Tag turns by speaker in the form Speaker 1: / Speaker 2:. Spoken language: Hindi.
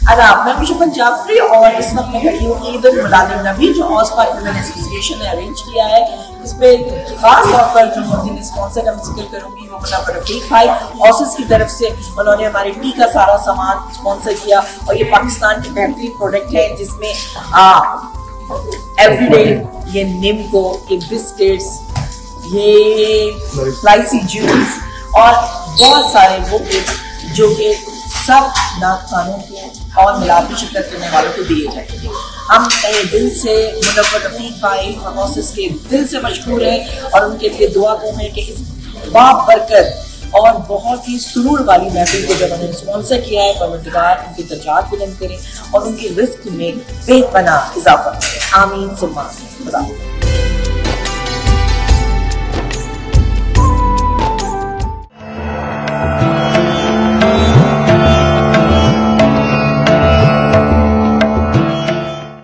Speaker 1: आदाब, मैं मुशफ़त जाफरी और इस वक्त मैं खड़ी हूँ ईद उल मिलाद नबी जो ऑस्कर वुमेन एसोसिएशन ने अरेंज किया है। इस पे खास तौर पर जो मुझे स्पॉन्सर हम जिक्र करूंगी वो मुनव्वर रफीक भाई ऑसिस की तरफ से उन्होंने हमारे टी का सारा सामान स्पॉन्सर किया और ये पाकिस्तान की बेहतरीन प्रोडक्ट है जिसमें एवरीडे ये निम्को, ये बिस्किट्स, ये फ्लाइसी जूस और बहुत सारे वो जो कि सब नाखानों को और मिलावटी शिरकत करने वालों को दिए जाएंगे। हम दिल से मुनव्वर रफीक भाई और ऑसिस के दिल से मशहूर हैं और उनके लिए दुआ को है कि इस बाबरकत और बहुत ही सुरूर वाली महफिल को जब उन्होंने स्पॉन्सर किया है परवरदिगार उनकी दर्जात बुलंद करें और उनकी रिस्क में बेपनाह इजाफा करें। आमीन सुम्मा आमीन। खुदा।